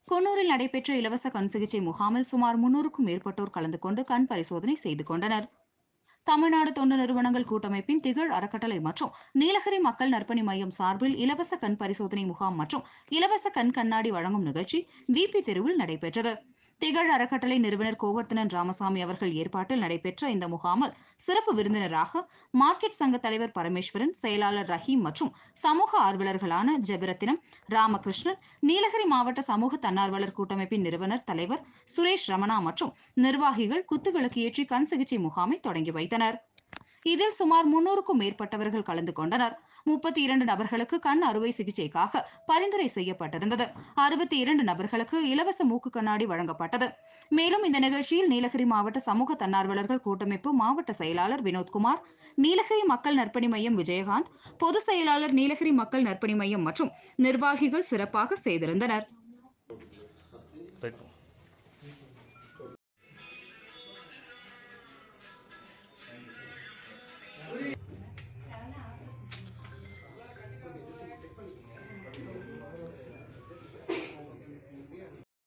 குன்னூரில் நடைபெற்ற இலவச கண் சிகிச்சை முகாமில் சுமார் 300க்கும் மேற்பட்டோர் கலந்து கொண்டு கண் பரிசோதனை செய்து கொண்டனர். தமிழ்நாடு தொண்டு நிறுவனங்கள் கூட்டமைப்பின் திகழ் அறக்கட்டளை மற்றும் நீலகிரி மக்கள் நற்பணி மையம் சார்பில் இலவச கண் பரிசோதனை முகாம் மற்றும் இலவச கண் கண்ணாடி வழங்கும் நிகழ்ச்சி விபி தெருவில் நடைபெற்றது. திகழ் அறக்கட்டளை நிறுவனர் கோவர்த்தனன் ராமசாமி அவர்கள் ஏற்பாட்டில் நடைபெற்ற இந்த முகாமில் சிறப்பு விருந்தினராக மார்க்கெட் சங்க தலைவர் பரமேஸ்வரன், செயலாளர் ரஹீம் மற்றும் சமூக ஆர்வலர்களான ஜெபரத்தினம், ராமகிருஷ்ணன், நீலகிரி மாவட்ட சமூக தன்னார்வலர் கூட்டமைப்பின் நிறுவனர் தலைவர் சுரேஷ் ரமணா மற்றும் நிர்வாகிகள் குத்துவிளக்கு ஏற்றி கண் சிகிச்சை முகாமை தொடங்கி வைத்தனர். இதில் சுமார் 300க்கும் மேற்பட்டவர்கள் கலந்து கொண்டனர். 32 நபர்களுக்கு கண் அறுவை சிகிச்சைக்காக பரிந்துரை செய்யப்பட்டிருந்தது. 62 நபர்களுக்கு இலவச மூக்கு கண்ணாடி வழங்கப்பட்டது. மேலும் இந்த நிகழ்ச்சியில் நீலகிரி மாவட்ட சமூக தன்னார்வலர்கள் கூட்டமைப்பு மாவட்ட செயலாளர் வினோத்குமார், நீலகிரி மக்கள் நற்பணி மையம் விஜயகாந்த், பொதுச் செயலாளர் நீலகிரி மக்கள் நற்பணி மையம் மற்றும் நிர்வாகிகள் சிறப்பாக செய்திருந்தனர்.